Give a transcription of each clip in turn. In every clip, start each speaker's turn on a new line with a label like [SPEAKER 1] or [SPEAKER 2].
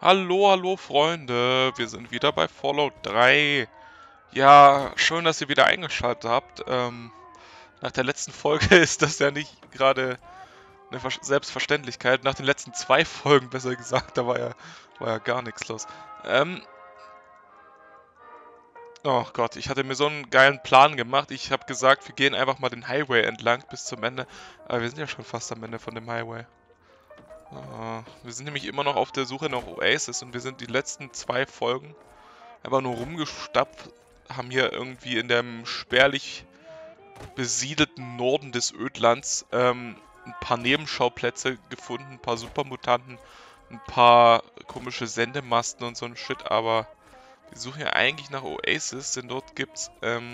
[SPEAKER 1] Hallo, hallo Freunde, wir sind wieder bei Fallout 3. Ja, schön, dass ihr wieder eingeschaltet habt. Nach der letzten Folge ist das ja nicht gerade eine Selbstverständlichkeit. Nach den letzten zwei Folgen, besser gesagt, da war ja gar nichts los. Oh Gott, ich hatte mir so einen geilen Plan gemacht. Ich habe gesagt, wir gehen einfach mal den Highway entlang bis zum Ende. Aber wir sind ja schon fast am Ende von dem Highway. Wir sind nämlich immer noch auf der Suche nach Oasis und wir sind die letzten zwei Folgen einfach nur rumgestapft, haben hier irgendwie in dem spärlich besiedelten Norden des Ödlands ein paar Nebenschauplätze gefunden, ein paar Supermutanten, ein paar komische Sendemasten und so ein Shit, aber wir suchen ja eigentlich nach Oasis, denn dort gibt's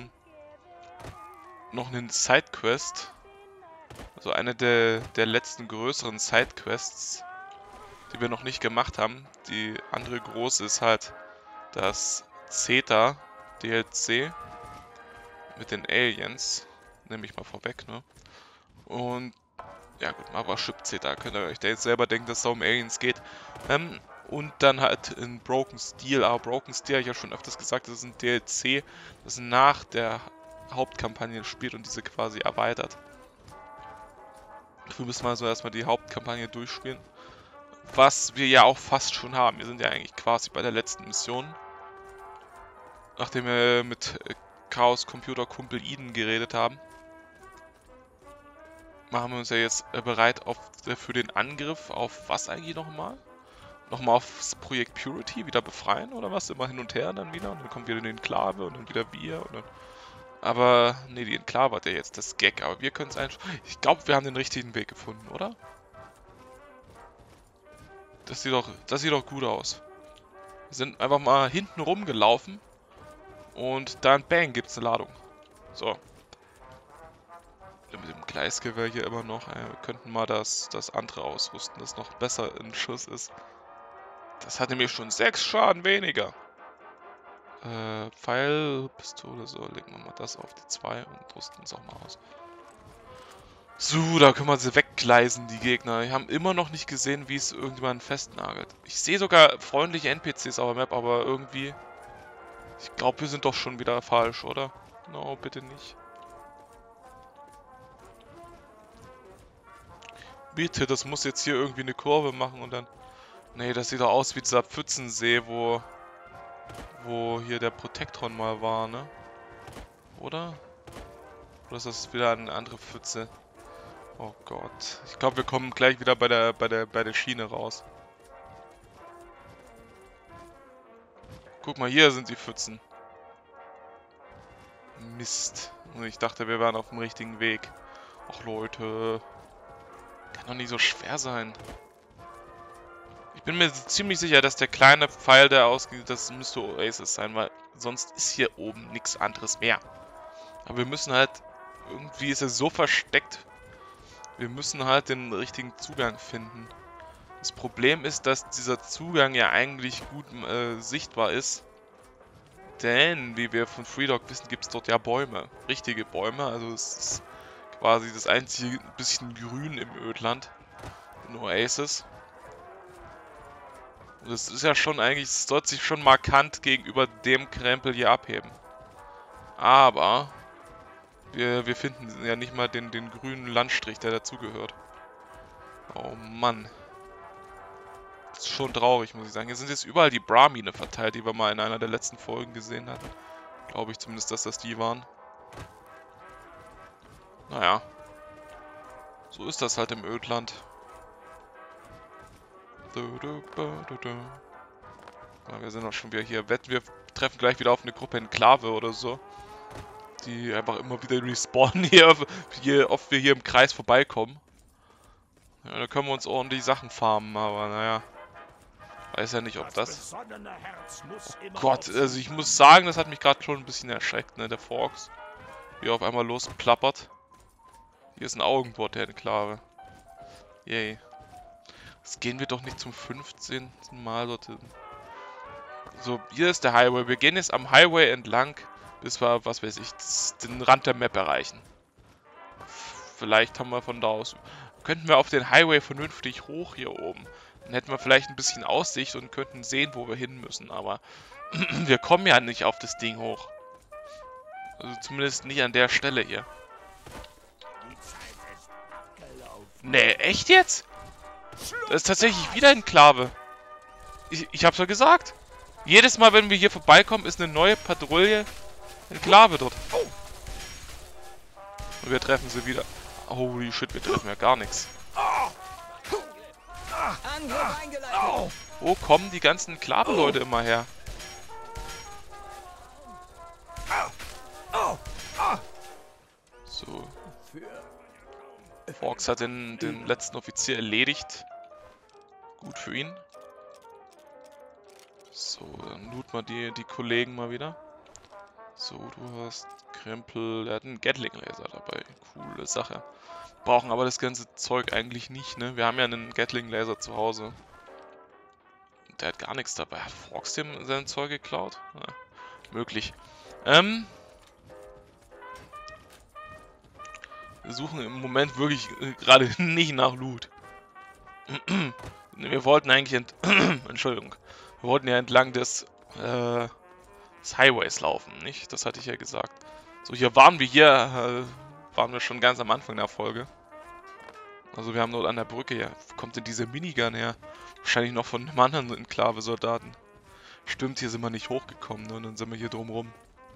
[SPEAKER 1] noch einen Sidequest, also eine der letzten größeren Sidequests, die wir noch nicht gemacht haben. Die andere große ist halt das Zeta DLC mit den Aliens. Nehme ich mal vorweg, ne? Und ja gut, aber Ship Zeta, könnt ihr euch da jetzt selber denken, dass es da um Aliens geht. Und dann halt in Broken Steel. Aber Broken Steel habe ich ja schon öfters gesagt, das ist ein DLC, das nach der Hauptkampagne spielt und diese quasi erweitert. Dafür müssen wir also erstmal die Hauptkampagne durchspielen. Was wir ja auch fast schon haben. Wir sind ja eigentlich quasi bei der letzten Mission. Nachdem wir mit Chaos Computer Kumpel Eden geredet haben, machen wir uns ja jetzt bereit für den Angriff auf was eigentlich nochmal? Nochmal aufs Projekt Purity wieder befreien oder was? Immer hin und her dann wieder und dann kommt wieder die Enklave und dann wieder wir und dann... Aber, nee, die Enklave hat ja jetzt das Gag, aber wir können es einfach... Ich glaube, wir haben den richtigen Weg gefunden, oder? Das sieht doch gut aus. Wir sind einfach mal hinten rumgelaufen und dann bang, gibt's eine Ladung. So. Mit dem Gleisgewehr hier immer noch. Wir könnten mal das andere ausrüsten, das noch besser in Schuss ist. Das hat nämlich schon 6 Schaden weniger. Pfeilpistole, so, legen wir mal das auf die 2 und rüsten es auch mal aus. So, da können wir sie weggleisen, die Gegner. Die haben immer noch nicht gesehen, wie es irgendjemanden festnagelt. Ich sehe sogar freundliche NPCs auf der Map, aber irgendwie... Ich glaube, wir sind doch schon wieder falsch, oder? No, bitte nicht. Bitte, das muss jetzt hier irgendwie eine Kurve machen und dann... Nee, das sieht doch aus wie dieser Pfützensee, wo hier der Protektron mal war, ne? Oder? Oder ist das wieder eine andere Pfütze? Oh Gott. Ich glaube, wir kommen gleich wieder bei der Schiene raus. Guck mal, hier sind die Pfützen. Mist. Und ich dachte, wir wären auf dem richtigen Weg. Ach Leute. Kann doch nicht so schwer sein. Ich bin mir ziemlich sicher, dass der kleine Pfeil, der ausgeht, das müsste Oasis sein, weil sonst ist hier oben nichts anderes mehr. Aber wir müssen halt... Irgendwie ist er so versteckt. Wir müssen halt den richtigen Zugang finden. Das Problem ist, dass dieser Zugang ja eigentlich gut sichtbar ist. Denn, wie wir von Freedog wissen, gibt es dort ja Bäume. Richtige Bäume. Also es ist quasi das einzige bisschen Grün im Ödland. In Oasis. Und das ist ja schon eigentlich, es sollte sich schon markant gegenüber dem Krempel hier abheben. Aber wir finden ja nicht mal den grünen Landstrich, der dazugehört. Oh Mann. Das ist schon traurig, muss ich sagen. Hier sind jetzt überall die Brahmine verteilt, die wir mal in einer der letzten Folgen gesehen hatten. Glaube ich zumindest, dass das die waren. Naja. So ist das halt im Ödland. Ja, wir sind auch schon wieder hier. Wetten, wir treffen gleich wieder auf eine Gruppe Enklave oder so. Die einfach immer wieder respawnen hier, wie oft wir hier im Kreis vorbeikommen. Ja, da können wir uns ordentlich Sachen farmen, aber naja. Weiß ja nicht, ob das... Oh Gott, also ich muss sagen, das hat mich gerade schon ein bisschen erschreckt, ne, der Fox. Wie er auf einmal losplappert. Hier ist ein Augenbord der Enklave. Yay. Jetzt gehen wir doch nicht zum 15. Mal dorthin. So, hier ist der Highway. Wir gehen jetzt am Highway entlang, bis wir, was weiß ich, den Rand der Map erreichen. Vielleicht haben wir von da aus... Könnten wir auf den Highway vernünftig hoch hier oben. Dann hätten wir vielleicht ein bisschen Aussicht und könnten sehen, wo wir hin müssen, aber wir kommen ja nicht auf das Ding hoch. Also zumindest nicht an der Stelle hier. Nee, echt jetzt? Das ist tatsächlich wieder Enklave. Ich hab's ja gesagt. Jedes Mal, wenn wir hier vorbeikommen, ist eine neue Patrouille Enklave dort. Und wir treffen sie wieder. Holy shit, wir treffen ja gar nichts. Wo kommen die ganzen Enklave-Leute immer her? So. Fox hat den letzten Offizier erledigt. Gut für ihn. So, dann loot mal die Kollegen mal wieder. So, du hast Krempel. Er hat einen Gatling-Laser dabei. Coole Sache. Brauchen aber das ganze Zeug eigentlich nicht, ne? Wir haben ja einen Gatling-Laser zu Hause. Der hat gar nichts dabei. Hat Fox dem sein Zeug geklaut? Ja, möglich. Wir suchen im Moment wirklich gerade nicht nach Loot. Wir wollten eigentlich Entschuldigung. Wir wollten ja entlang des Highways laufen, nicht? Das hatte ich ja gesagt. So, hier waren wir schon ganz am Anfang der Folge. Also wir haben dort an der Brücke, ja, wo kommt denn diese Minigun her? Wahrscheinlich noch von einem anderen Enklave-Soldaten. Stimmt, hier sind wir nicht hochgekommen, ne? Und dann sind wir hier drumrum.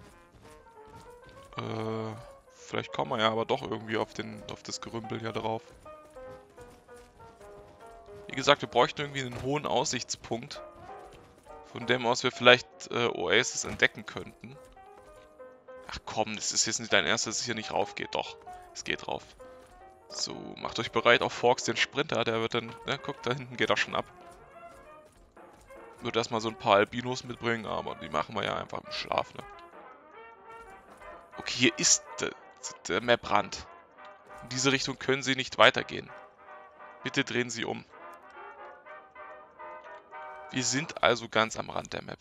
[SPEAKER 1] Vielleicht kommen wir ja aber doch irgendwie auf das Gerümpel hier drauf. Wie gesagt, wir bräuchten irgendwie einen hohen Aussichtspunkt, von dem aus wir vielleicht Oasis entdecken könnten. Ach komm, das ist jetzt nicht dein Ernst, dass es hier nicht rauf geht. Doch, es geht rauf. So, macht euch bereit auf Fox, den Sprinter, der wird dann, ne, guckt, da hinten geht er schon ab. Wird erstmal so ein paar Albinos mitbringen, aber die machen wir ja einfach im Schlaf, ne. Okay, hier ist der Maprand. In diese Richtung können Sie nicht weitergehen. Bitte drehen Sie um. Wir sind also ganz am Rand der Map.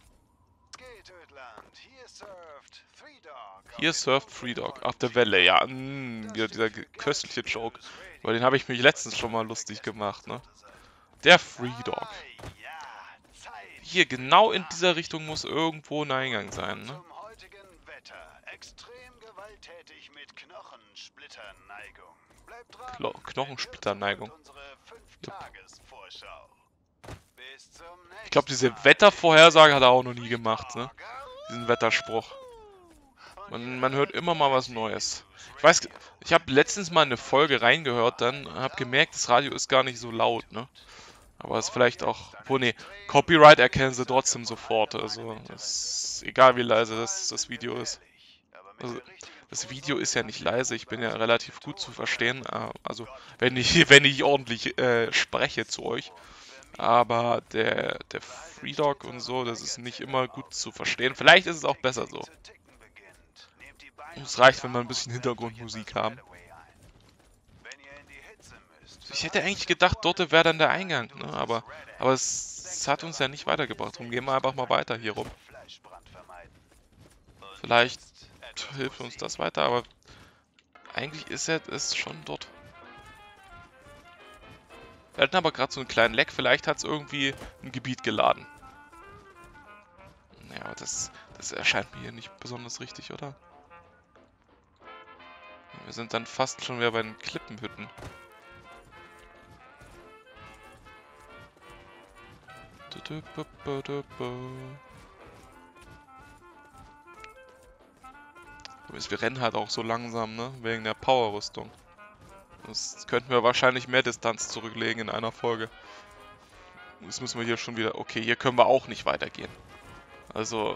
[SPEAKER 1] Hier surft Three Dog auf der Welle, ja. Wieder dieser köstliche Joke. Über den habe ich mich letztens schon mal lustig gemacht, ne? Der Three Dog. Hier, genau in dieser Richtung muss irgendwo ein Eingang sein, ne? Knochensplitterneigung. Ich glaube, diese Wettervorhersage hat er auch noch nie gemacht, ne? Diesen Wetterspruch. Man hört immer mal was Neues. Ich weiß, ich habe letztens mal eine Folge reingehört, dann habe gemerkt, das Radio ist gar nicht so laut, ne? Aber es ist vielleicht auch... Obwohl, ne, Copyright erkennen sie trotzdem sofort. Also, es ist egal, wie leise das Video ist. Also, das Video ist ja nicht leise, ich bin ja relativ gut zu verstehen. Also, wenn ich ordentlich spreche zu euch. Aber der Three Dog und so, das ist nicht immer gut zu verstehen. Vielleicht ist es auch besser so. Es reicht, wenn wir ein bisschen Hintergrundmusik haben. Ich hätte eigentlich gedacht, dort wäre dann der Eingang, ne? Aber es hat uns ja nicht weitergebracht. Darum gehen wir einfach mal weiter hier rum. Vielleicht hilft uns das weiter, aber eigentlich ist es schon dort. Wir hatten aber gerade so einen kleinen Leck. Vielleicht hat es irgendwie ein Gebiet geladen. Ja, aber das erscheint mir hier nicht besonders richtig, oder? Wir sind dann fast schon wieder bei den Klippenhütten. Wir rennen halt auch so langsam, ne? Wegen der Powerrüstung. Das könnten wir wahrscheinlich mehr Distanz zurücklegen in einer Folge. Jetzt müssen wir hier schon wieder... Okay, hier können wir auch nicht weitergehen. Also...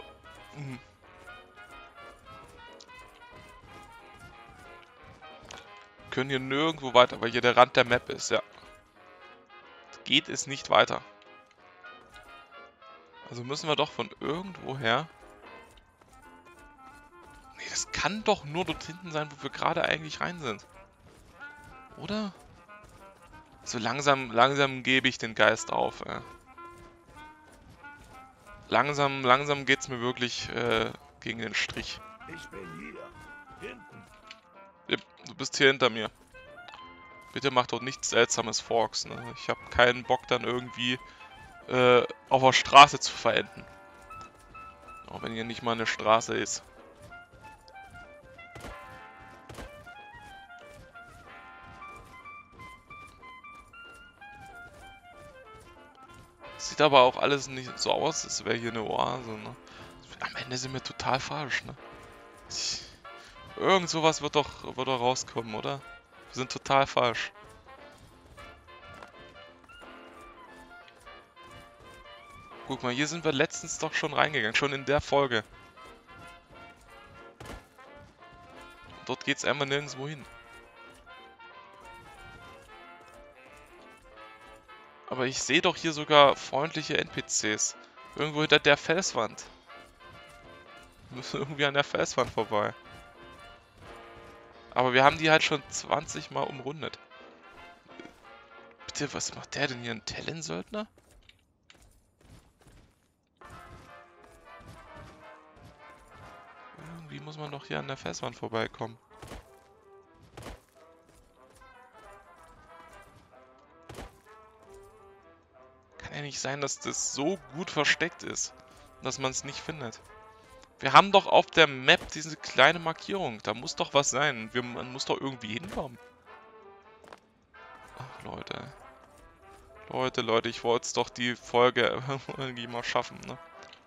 [SPEAKER 1] Wir können hier nirgendwo weiter, weil hier der Rand der Map ist, ja. Geht es nicht weiter. Also müssen wir doch von irgendwo her... Nee, das kann doch nur dort hinten sein, wo wir gerade eigentlich rein sind. Oder? So langsam gebe ich den Geist auf, ey. Langsam geht's mir wirklich gegen den Strich.
[SPEAKER 2] Ich bin hier. Hinten.
[SPEAKER 1] Ja, du bist hier hinter mir. Bitte macht dort nichts seltsames Forks, ne? Ich habe keinen Bock dann irgendwie auf der Straße zu verenden. Auch wenn hier nicht mal eine Straße ist. Sieht aber auch alles nicht so aus, als wäre hier eine Oase, ne? Am Ende sind wir total falsch, ne? Irgend sowas wird doch rauskommen, oder? Wir sind total falsch. Guck mal, hier sind wir letztens doch schon reingegangen, schon in der Folge. Dort geht's einfach nirgendwo hin. Aber ich sehe doch hier sogar freundliche NPCs. Irgendwo hinter der Felswand. Wir müssen irgendwie an der Felswand vorbei. Aber wir haben die halt schon 20 Mal umrundet. Bitte, was macht der denn hier? Ein Talon-Söldner? Irgendwie muss man doch hier an der Felswand vorbeikommen. Kann ja nicht sein, dass das so gut versteckt ist, dass man es nicht findet. Wir haben doch auf der Map diese kleine Markierung. Da muss doch was sein. Man muss doch irgendwie hinkommen. Ach, Leute. Leute, ich wollte es doch die Folge irgendwie mal schaffen, ne?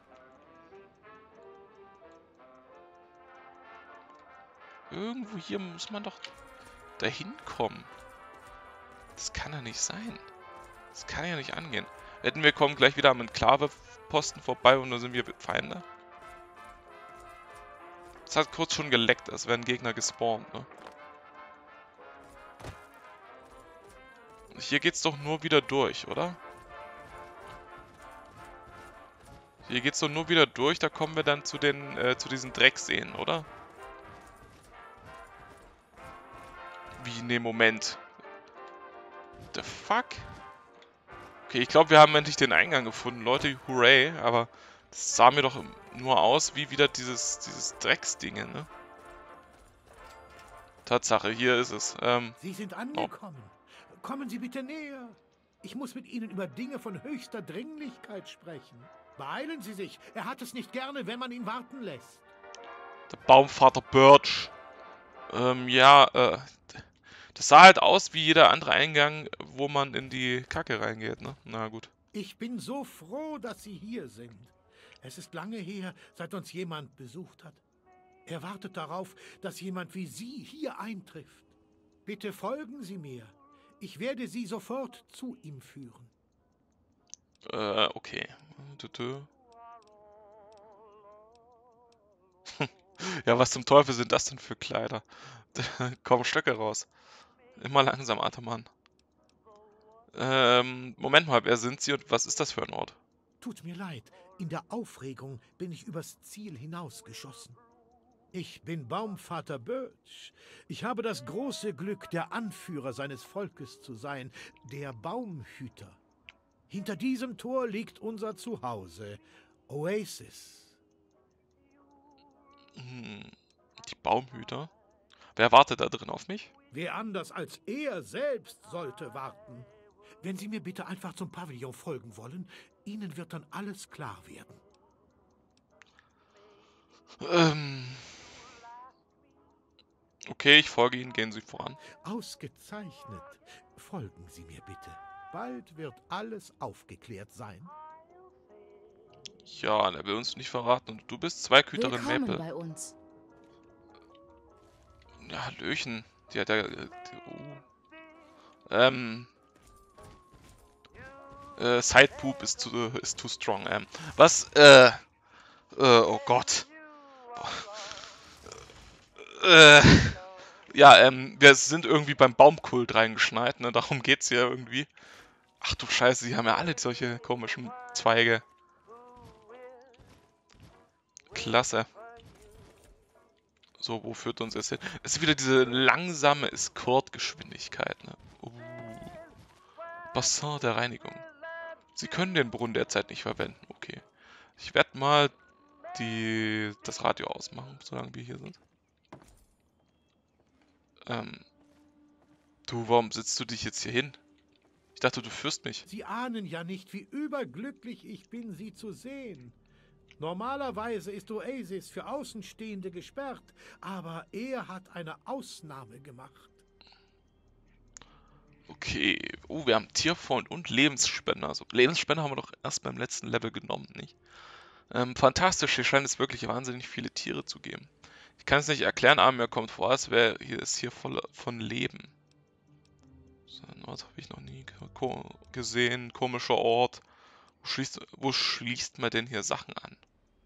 [SPEAKER 1] Irgendwo hier muss man doch dahin kommen. Das kann ja nicht sein. Das kann ja nicht angehen. Wir kommen gleich wieder am Enklave-Posten vorbei und dann sind wir Feinde. Es hat kurz schon geleckt, als wären Gegner gespawnt, ne? Hier geht's doch nur wieder durch, oder? Hier geht's doch nur wieder durch, da kommen wir dann zu zu diesen Dreckseen, oder? Wie, ne, Moment. The fuck? Okay, ich glaube, wir haben endlich den Eingang gefunden, Leute, hooray, aber das sah mir doch nur aus wie wieder dieses Drecksdinge, ne? Tatsache, hier ist es.
[SPEAKER 2] Sie sind angekommen. Kommen Sie bitte näher. Ich muss mit Ihnen über Dinge von höchster Dringlichkeit sprechen. Beeilen Sie sich. Er hat es nicht gerne, wenn man ihn warten lässt.
[SPEAKER 1] Der Baumvater Birch. Ja, das sah halt aus wie jeder andere Eingang, wo man in die Kacke reingeht, ne? Na gut.
[SPEAKER 2] Ich bin so froh, dass Sie hier sind. Es ist lange her, seit uns jemand besucht hat. Er wartet darauf, dass jemand wie Sie hier eintrifft. Bitte folgen Sie mir. Ich werde Sie sofort zu ihm führen.
[SPEAKER 1] Okay. Ja, was zum Teufel sind das denn für Kleider? Kommen Stöcke raus. Immer langsam, Ataman. Moment mal, wer sind Sie und was ist das für ein Ort?
[SPEAKER 2] Tut mir leid, in der Aufregung bin ich übers Ziel hinausgeschossen. Ich bin Baumvater Birch. Ich habe das große Glück, der Anführer seines Volkes zu sein, der Baumhüter. Hinter diesem Tor liegt unser Zuhause, Oasis.
[SPEAKER 1] Die Baumhüter? Wer wartet da drin auf mich?
[SPEAKER 2] Wer anders als er selbst sollte warten. Wenn Sie mir bitte einfach zum Pavillon folgen wollen, Ihnen wird dann alles klar werden.
[SPEAKER 1] Okay, ich folge Ihnen, gehen Sie voran.
[SPEAKER 2] Ausgezeichnet. Folgen Sie mir bitte. Bald wird alles aufgeklärt sein.
[SPEAKER 1] Ja, er will uns nicht verraten. Und du bist Zweighüterin
[SPEAKER 3] Willkommen
[SPEAKER 1] Maple.
[SPEAKER 3] bei uns.
[SPEAKER 1] Ja, Hallöchen. Die hat ja... Sidepoop ist too strong. Was? Oh Gott. Ja, wir sind irgendwie beim Baumkult reingeschneit, ne? Darum geht's hier irgendwie. Ach du Scheiße, die haben ja alle solche komischen Zweige. Klasse. So, wo führt uns das hin? Es ist wieder diese langsame Escort-Geschwindigkeit, ne? Bassin der Reinigung. Sie können den Brunnen derzeit nicht verwenden. Okay. Ich werde mal das Radio ausmachen, solange wir hier sind. Du, warum setzt du dich jetzt hier hin? Ich dachte, du führst mich.
[SPEAKER 2] Sie ahnen ja nicht, wie überglücklich ich bin, Sie zu sehen. Normalerweise ist Oasis für Außenstehende gesperrt, aber er hat eine Ausnahme gemacht.
[SPEAKER 1] Okay. Oh, wir haben Tierfreund und Lebensspender. Also Lebensspender haben wir doch erst beim letzten Level genommen, nicht? Fantastisch, hier scheint es wirklich wahnsinnig viele Tiere zu geben. Ich kann es nicht erklären, aber mir kommt vor, als wäre es hier voll von Leben. So, was habe ich noch nie gesehen? Komischer Ort. Wo schließt man denn hier Sachen an?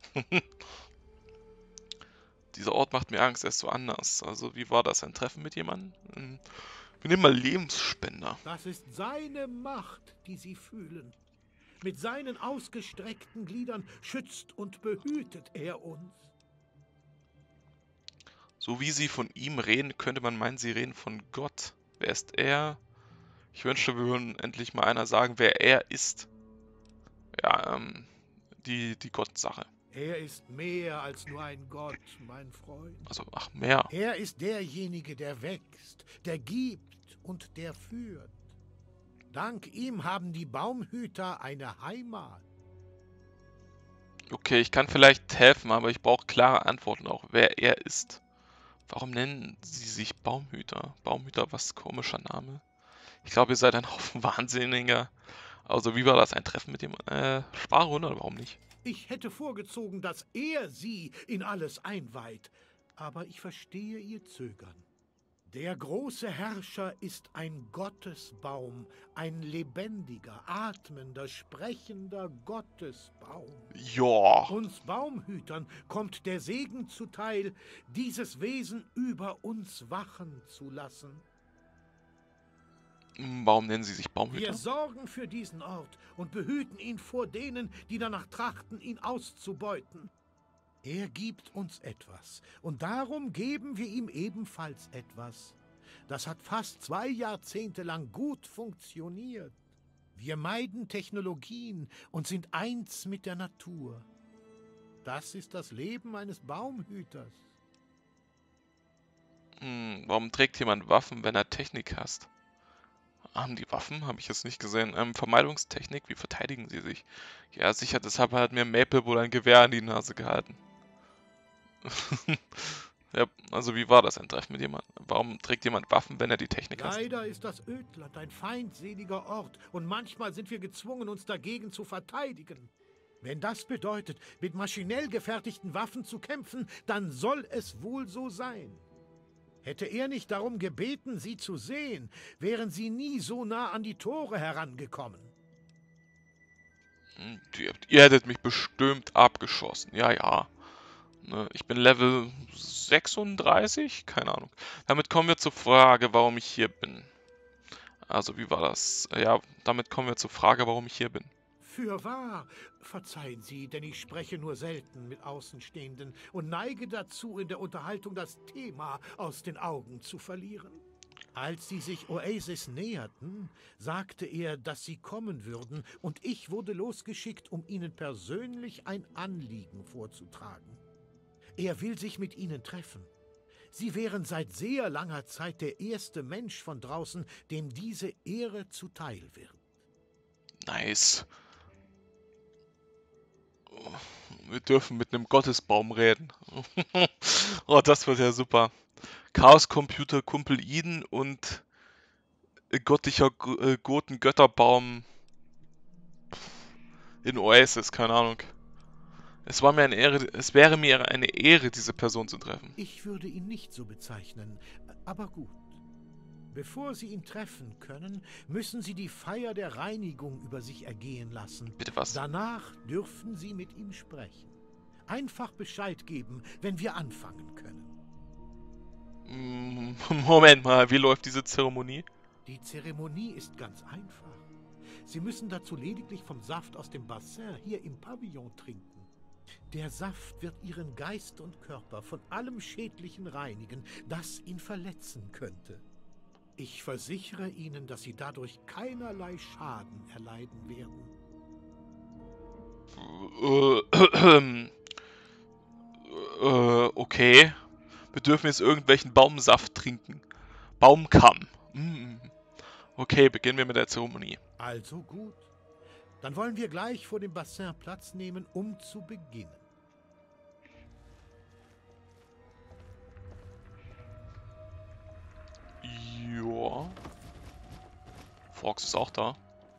[SPEAKER 1] Dieser Ort macht mir Angst, er ist so anders. Also, wie war das? Ein Treffen mit jemandem? Wir nehmen mal Lebensspender.
[SPEAKER 2] Das ist seine Macht, die Sie fühlen. Mit seinen ausgestreckten Gliedern schützt und behütet er uns.
[SPEAKER 1] So wie Sie von ihm reden, könnte man meinen, Sie reden von Gott. Wer ist er? Ich wünschte, wir würden endlich mal einer sagen, wer er ist. Ja, die Gottsache.
[SPEAKER 2] Er ist mehr als nur ein Gott, mein Freund.
[SPEAKER 1] Also, ach, mehr.
[SPEAKER 2] Er ist derjenige, der wächst, der gibt und der führt. Dank ihm haben die Baumhüter eine Heimat.
[SPEAKER 1] Okay, ich kann vielleicht helfen, aber ich brauche klare Antworten auch, wer er ist. Warum nennen Sie sich Baumhüter? Baumhüter, was komischer Name. Ich glaube, ihr seid ein Haufen Wahnsinniger. Also, wie war das? Ein Treffen mit dem Sparrunde oder warum nicht?
[SPEAKER 2] Ich hätte vorgezogen, dass er sie in alles einweiht. Aber ich verstehe ihr Zögern. Der große Herrscher ist ein Gottesbaum, ein lebendiger, atmender, sprechender Gottesbaum.
[SPEAKER 1] Ja.
[SPEAKER 2] Uns Baumhütern kommt der Segen zuteil, dieses Wesen über uns wachen zu lassen.
[SPEAKER 1] Warum nennen Sie sich Baumhüter?
[SPEAKER 2] Wir sorgen für diesen Ort und behüten ihn vor denen, die danach trachten, ihn auszubeuten. Er gibt uns etwas, und darum geben wir ihm ebenfalls etwas. Das hat fast 2 Jahrzehnte lang gut funktioniert. Wir meiden Technologien und sind eins mit der Natur. Das ist das Leben eines Baumhüters.
[SPEAKER 1] Warum trägt jemand Waffen, wenn er Technik hasst? Haben die Waffen? Habe ich jetzt nicht gesehen. Vermeidungstechnik, wie verteidigen sie sich? Ja, sicher, deshalb hat mir Maple wohl ein Gewehr an die Nase gehalten. Ja, also wie war das, ein Treffen mit jemandem? Warum trägt jemand Waffen, wenn er die Technik hasst?
[SPEAKER 2] Leider ist das Ödland ein feindseliger Ort und manchmal sind wir gezwungen, uns dagegen zu verteidigen. Wenn das bedeutet, mit maschinell gefertigten Waffen zu kämpfen, dann soll es wohl so sein. Hätte er nicht darum gebeten, sie zu sehen, wären sie nie so nah an die Tore herangekommen.
[SPEAKER 1] Ihr hättet mich bestimmt abgeschossen. Ja, ja. Ne, ich bin Level 36? Keine Ahnung. Damit kommen wir zur Frage, warum ich hier bin. Also, wie war das? Ja, damit kommen wir zur Frage, warum ich hier bin.
[SPEAKER 2] Fürwahr, verzeihen Sie, denn ich spreche nur selten mit Außenstehenden und neige dazu, in der Unterhaltung das Thema aus den Augen zu verlieren. Als sie sich Oasis näherten, sagte er, dass sie kommen würden, und ich wurde losgeschickt, um ihnen persönlich ein Anliegen vorzutragen. Er will sich mit ihnen treffen. Sie wären seit sehr langer Zeit der erste Mensch von draußen, dem diese Ehre zuteil wird.
[SPEAKER 1] Nice. Wir dürfen mit einem Gottesbaum reden. Oh, das wird ja super. Chaos Computer Kumpel Eden und göttlicher Götterbaum in Oasis, keine Ahnung. Es wäre mir eine Ehre, diese Person zu treffen.
[SPEAKER 2] Ich würde ihn nicht so bezeichnen, aber gut. Bevor Sie ihn treffen können, müssen Sie die Feier der Reinigung über sich ergehen lassen.
[SPEAKER 1] Bitte was?
[SPEAKER 2] Danach dürfen Sie mit ihm sprechen. Einfach Bescheid geben, wenn wir anfangen können.
[SPEAKER 1] Moment mal, wie läuft diese Zeremonie?
[SPEAKER 2] Die Zeremonie ist ganz einfach. Sie müssen dazu lediglich vom Saft aus dem Bassin hier im Pavillon trinken. Der Saft wird Ihren Geist und Körper von allem Schädlichen reinigen, das ihn verletzen könnte. Ich versichere Ihnen, dass Sie dadurch keinerlei Schaden erleiden werden.
[SPEAKER 1] Okay. Wir dürfen jetzt irgendwelchen Baumsaft trinken. Baumkamm. Okay, beginnen wir mit der Zeremonie.
[SPEAKER 2] Also gut. Dann wollen wir gleich vor dem Bassin Platz nehmen, um zu beginnen.
[SPEAKER 1] Ja. Fox ist auch da.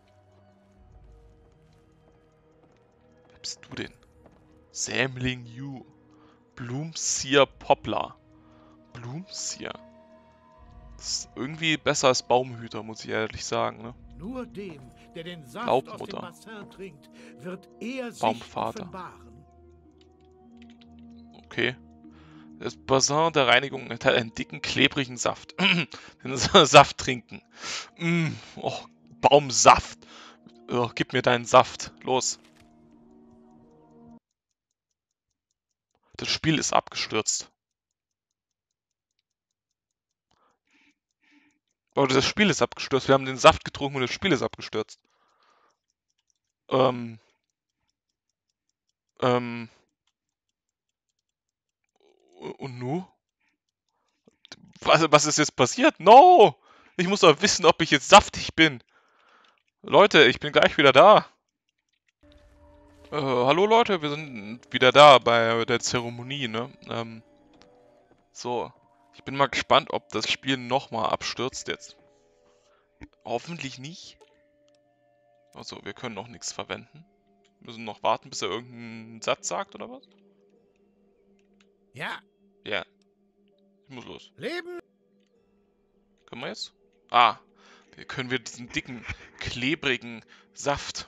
[SPEAKER 1] Wer bist du denn? Sämling Yu. Bloomseer Poplar. Bloomseer. Das ist irgendwie besser als Baumhüter, muss ich ehrlich sagen, ne?
[SPEAKER 2] Nur dem, der den Saft aus dem
[SPEAKER 1] Laubmutter.
[SPEAKER 2] Bassin trinkt, wird er sich
[SPEAKER 1] Baumvater.
[SPEAKER 2] offenbaren.
[SPEAKER 1] Okay. Das Bassin der Reinigung enthält einen dicken, klebrigen Saft. Den Saft trinken. Oh, Baumsaft. Oh, gib mir deinen Saft. Los. Das Spiel ist abgestürzt. Oder das Spiel ist abgestürzt. Wir haben den Saft getrunken und das Spiel ist abgestürzt. Und nu? Was ist jetzt passiert? No! Ich muss doch wissen, ob ich jetzt saftig bin. Leute, ich bin gleich wieder da. Hallo Leute, wir sind wieder da bei der Zeremonie, ne? So. Ich bin mal gespannt, ob das Spiel nochmal abstürzt jetzt. Hoffentlich nicht. Also, wir können noch nichts verwenden. Wir müssen noch warten, bis er irgendeinen Satz sagt, oder was?
[SPEAKER 2] Ja,
[SPEAKER 1] Ja. Ich muss los.
[SPEAKER 2] Leben!
[SPEAKER 1] Können wir jetzt? Ah. Hier können wir diesen dicken, klebrigen Saft.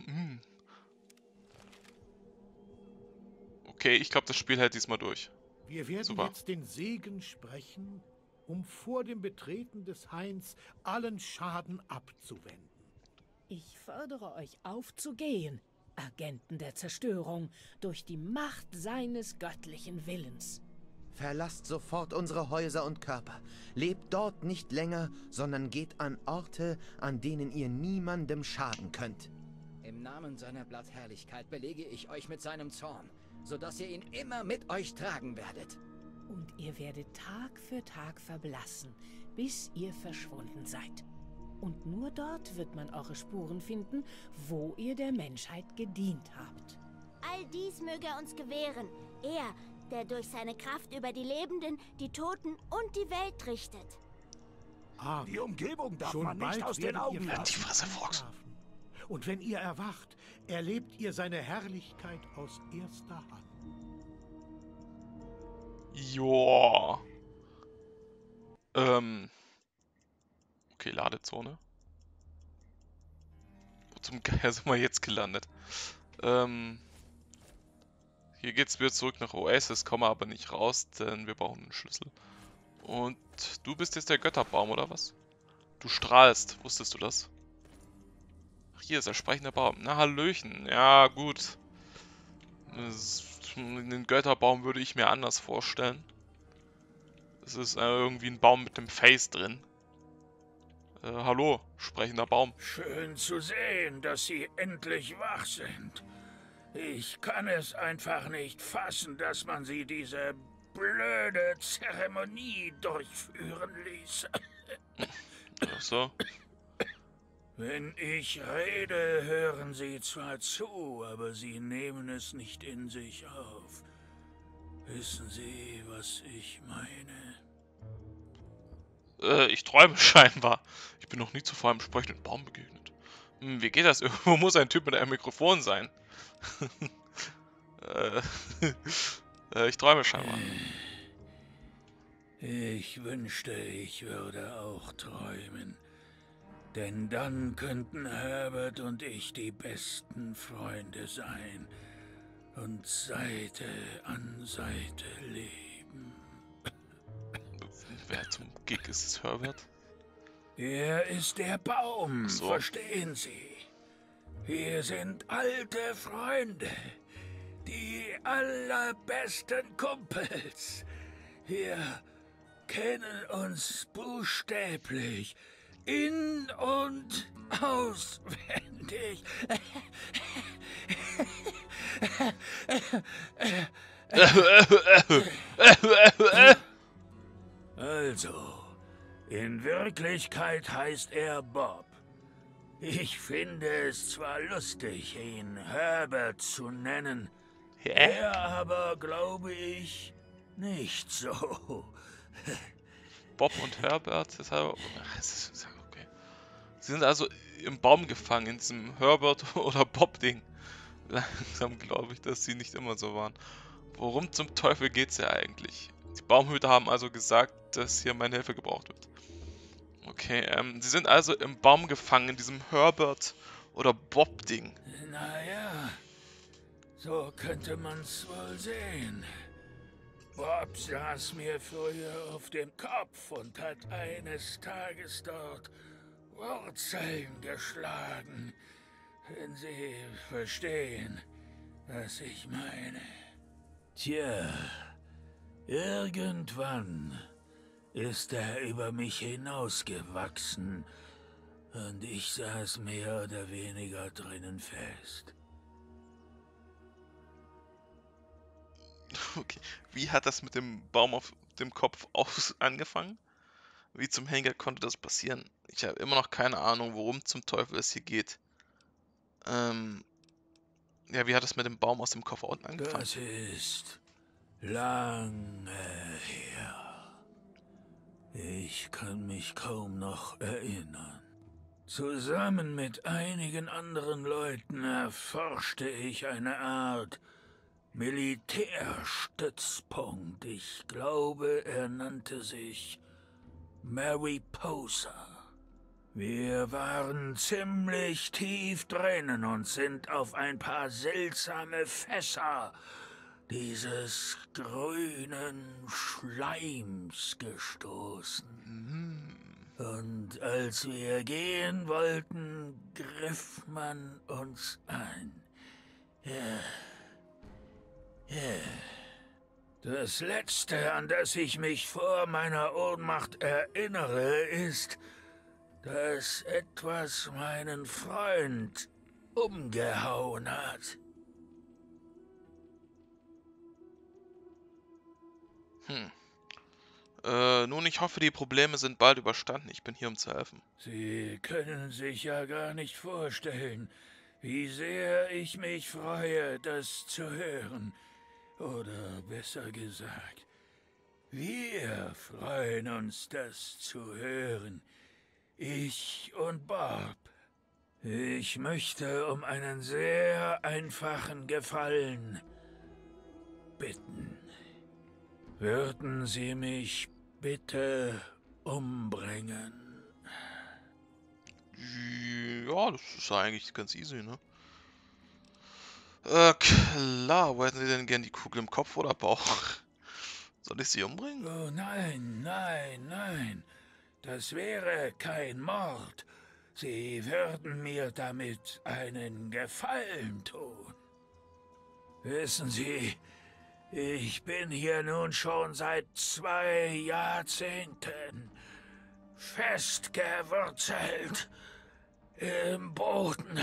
[SPEAKER 1] Okay, ich glaube, das Spiel hält diesmal durch.
[SPEAKER 2] Wir werden
[SPEAKER 1] Super.
[SPEAKER 2] jetzt den Segen sprechen, um vor dem Betreten des Hains allen Schaden abzuwenden.
[SPEAKER 3] Ich fordere euch auf zu gehen, Agenten der Zerstörung, durch die Macht seines göttlichen Willens.
[SPEAKER 4] Verlasst sofort unsere Häuser und Körper. Lebt dort nicht länger, sondern geht an Orte, an denen ihr niemandem schaden könnt.
[SPEAKER 5] Im Namen seiner Blattherrlichkeit belege ich euch mit seinem Zorn, sodass ihr ihn immer mit euch tragen werdet.
[SPEAKER 3] Und ihr werdet Tag für Tag verblassen, bis ihr verschwunden seid. Und nur dort wird man eure Spuren finden, wo ihr der Menschheit gedient habt.
[SPEAKER 6] All dies möge er uns gewähren. Er, der durch seine Kraft über die Lebenden, die Toten und die Welt richtet.
[SPEAKER 2] Aber
[SPEAKER 7] Die Umgebung darf
[SPEAKER 2] schon
[SPEAKER 7] man nicht
[SPEAKER 2] bald
[SPEAKER 7] aus den
[SPEAKER 2] werdet
[SPEAKER 7] Augen
[SPEAKER 2] ihr
[SPEAKER 7] lassen.
[SPEAKER 1] Die Fresse, Fox.
[SPEAKER 2] schlafen. Und wenn ihr erwacht, erlebt ihr seine Herrlichkeit aus erster Hand.
[SPEAKER 1] Joa. Okay, Ladezone. Wo zum Geier sind wir jetzt gelandet? Hier geht's wieder zurück nach Oasis, komme aber nicht raus, denn wir brauchen einen Schlüssel. Und du bist jetzt der Götterbaum, oder was? Du strahlst, wusstest du das? Ach, hier ist der sprechende Baum. Na, Hallöchen. Ja, gut. Den Götterbaum würde ich mir anders vorstellen. Es ist irgendwie ein Baum mit dem Face drin. Hallo, sprechender Baum.
[SPEAKER 7] Schön zu sehen, dass Sie endlich wach sind. Ich kann es einfach nicht fassen, dass man Sie diese blöde Zeremonie durchführen ließ.
[SPEAKER 1] Ach so.
[SPEAKER 7] Wenn ich rede, hören Sie zwar zu, aber Sie nehmen es nicht in sich auf. Wissen Sie, was ich meine?
[SPEAKER 1] Ich träume scheinbar. Ich bin noch nie zuvor einem sprechenden Baum begegnet. Wie geht das? Irgendwo muss ein Typ mit einem Mikrofon sein. Ich träume scheinbar.
[SPEAKER 7] Ich wünschte, ich würde auch träumen. Denn dann könnten Herbert und ich die besten Freunde sein und Seite an Seite leben.
[SPEAKER 1] Wer zum Gig ist es, Herbert?
[SPEAKER 7] Er ist der Baum,
[SPEAKER 1] So.
[SPEAKER 7] verstehen Sie? Wir sind alte Freunde, die allerbesten Kumpels. Wir kennen uns buchstäblich in- und auswendig. Also, In Wirklichkeit heißt er Bob. Ich finde es zwar lustig, ihn Herbert zu nennen, er aber, glaube ich, nicht so.
[SPEAKER 1] Bob und Herbert, deshalb. Okay. Sie sind also im Baum gefangen, in diesem Herbert- oder Bob-Ding. Langsam glaube ich, dass sie nicht immer so waren. Worum zum Teufel geht's ja eigentlich? Die Baumhüter haben also gesagt, dass hier meine Hilfe gebraucht wird. Okay, sie sind also im Baum gefangen, in diesem Herbert- oder Bob-Ding.
[SPEAKER 7] Naja, so könnte man's wohl sehen. Bob saß mir früher auf dem Kopf und hat eines Tages dort Wurzeln geschlagen, wenn Sie verstehen, was ich meine. Tja, irgendwann ist er über mich hinausgewachsen und ich saß mehr oder weniger drinnen fest.
[SPEAKER 1] Okay, wie hat das mit dem Baum auf dem Kopf angefangen? Wie zum Henker konnte das passieren? Ich habe immer noch keine Ahnung, worum zum Teufel es hier geht. Ja, wie hat das mit dem Baum aus dem Kopf unten angefangen?
[SPEAKER 7] Das ist lange her. Ich kann mich kaum noch erinnern. Zusammen mit einigen anderen Leuten erforschte ich eine Art Militärstützpunkt. Ich glaube, er nannte sich Mariposa. Wir waren ziemlich tief drinnen und sind auf ein paar seltsame Fässer dieses grünen Schleims gestoßen. Und als wir gehen wollten, griff man uns an. Das Letzte, an das ich mich vor meiner Ohnmacht erinnere, ist, dass etwas meinen Freund umgehauen hat.
[SPEAKER 1] Nun, ich hoffe, die Probleme sind bald überstanden. Ich bin hier, um zu helfen.
[SPEAKER 7] Sie können sich ja gar nicht vorstellen, wie sehr ich mich freue, das zu hören. Oder besser gesagt, wir freuen uns, das zu hören. Ich und Bob. Ich möchte um einen sehr einfachen Gefallen bitten. Würden Sie mich bitte umbringen?
[SPEAKER 1] Ja, das ist eigentlich ganz easy, ne? Klar. Wo hätten Sie denn gern die Kugel im Kopf oder Bauch? Soll ich Sie umbringen?
[SPEAKER 7] Oh nein, nein, nein. Das wäre kein Mord. Sie würden mir damit einen Gefallen tun. Wissen Sie, ich bin hier nun schon seit 2 Jahrzehnten festgewurzelt im Boden.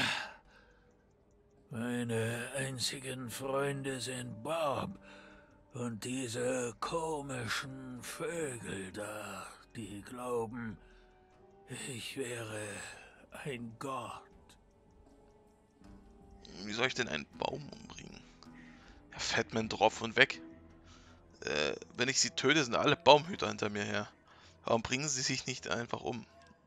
[SPEAKER 7] Meine einzigen Freunde sind Bob und diese komischen Vögel da, die glauben, ich wäre ein Gott.
[SPEAKER 1] Wie soll ich denn einen Baum umbringen? Ja, Fatman drauf und weg. Wenn ich sie töte, sind alle Baumhüter hinter mir her. Warum bringen sie sich nicht einfach um?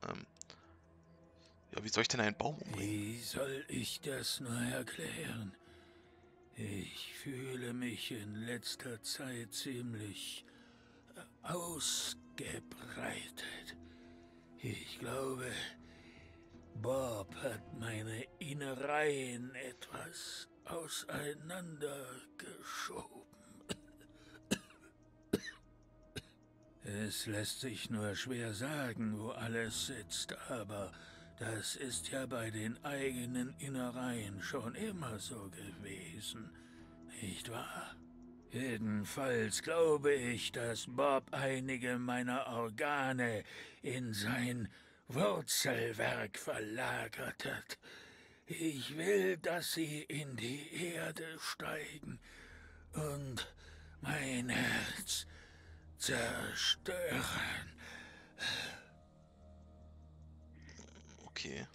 [SPEAKER 1] Ja, wie soll ich denn einen Baum umbringen?
[SPEAKER 7] Wie soll ich das nur erklären? Ich fühle mich in letzter Zeit ziemlich ausgebreitet. Ich glaube, Bob hat meine Innereien etwas auseinandergeschoben. Es lässt sich nur schwer sagen, wo alles sitzt, aber das ist ja bei den eigenen Innereien schon immer so gewesen, nicht wahr? Jedenfalls glaube ich, dass Bob einige meiner Organe in sein Wurzelwerk verlagert hat. Ich will, dass sie in die Erde steigen und mein Herz zerstören.
[SPEAKER 1] okay.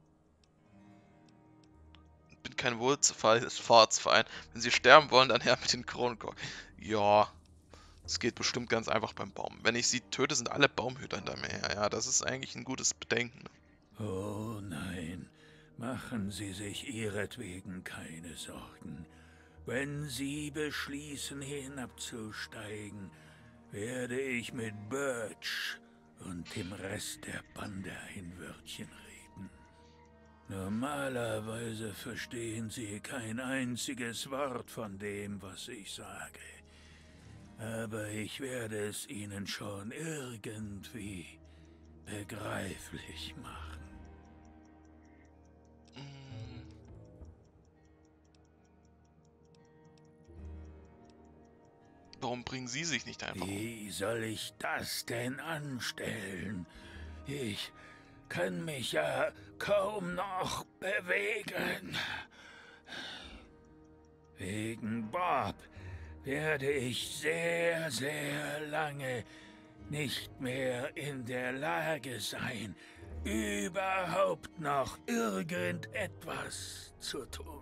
[SPEAKER 1] Bin kein Wohlfahrtsverein. Wenn Sie sterben wollen, dann her mit den Kronkorken. Ja, es geht bestimmt ganz einfach beim Baum. Wenn ich sie töte, sind alle Baumhüter hinter mir her. Ja, das ist eigentlich ein gutes Bedenken.
[SPEAKER 7] Oh nein, machen Sie sich ihretwegen keine Sorgen. Wenn Sie beschließen, hinabzusteigen, werde ich mit Birch und dem Rest der Bande ein Wörtchen reden. Normalerweise verstehen Sie kein einziges Wort von dem, was ich sage. Aber ich werde es Ihnen schon irgendwie begreiflich machen.
[SPEAKER 1] Warum bringen Sie sich nicht einfach um?
[SPEAKER 7] Wie soll ich das denn anstellen? Ich kann mich ja kaum noch bewegen. Wegen Bob werde ich sehr, sehr lange nicht mehr in der Lage sein, überhaupt noch irgendetwas zu tun.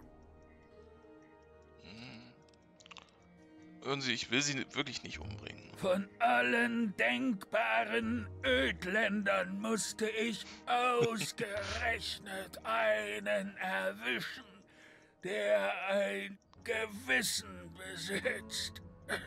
[SPEAKER 1] Hören Sie, ich will Sie wirklich nicht umbringen.
[SPEAKER 7] Von allen denkbaren Ödländern musste ich ausgerechnet einen erwischen, der ein Gewissen besitzt.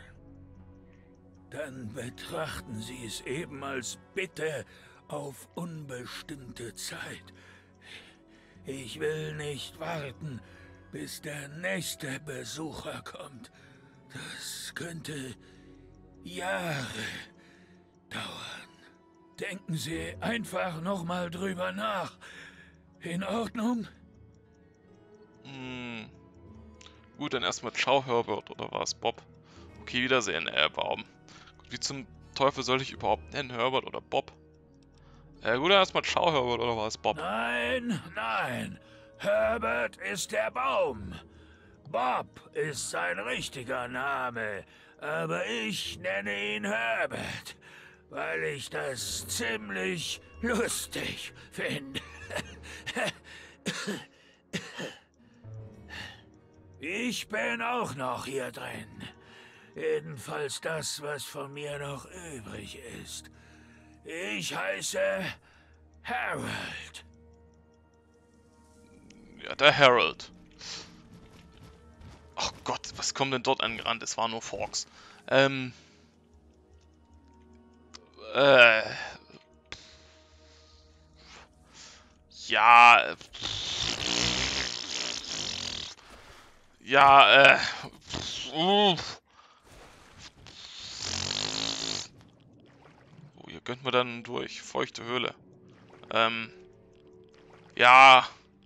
[SPEAKER 7] Dann betrachten Sie es eben als Bitte auf unbestimmte Zeit. Ich will nicht warten, bis der nächste Besucher kommt. Das könnte Jahre dauern. Denken Sie einfach nochmal drüber nach. In Ordnung?
[SPEAKER 1] Gut, dann erstmal ciao, Herbert, oder war es Bob? Okay, Wiedersehen, Baum. Gut, wie zum Teufel soll ich überhaupt nennen, Herbert oder Bob? Gut, dann erstmal ciao, Herbert, oder war es Bob?
[SPEAKER 7] Nein, nein. Herbert ist der Baum. Bob ist sein richtiger Name, aber ich nenne ihn Herbert, weil ich das ziemlich lustig finde. Ich bin auch noch hier drin. Jedenfalls das, was von mir noch übrig ist. Ich heiße Harold.
[SPEAKER 1] Ja, der Harold. Oh Gott, was kommt denn dort angerannt? Es war nur Forks. Ja. Ja, Oh, hier könnten wir dann durch. Feuchte Höhle. Ja.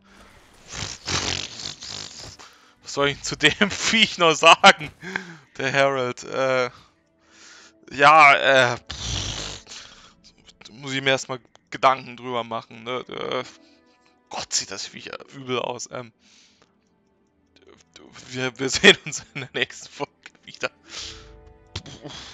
[SPEAKER 1] Was soll ich zu dem Viech noch sagen? Der Harold, ja, muss ich mir erstmal Gedanken drüber machen, ne? Gott, sieht das Viech übel aus, wir sehen uns in der nächsten Folge wieder.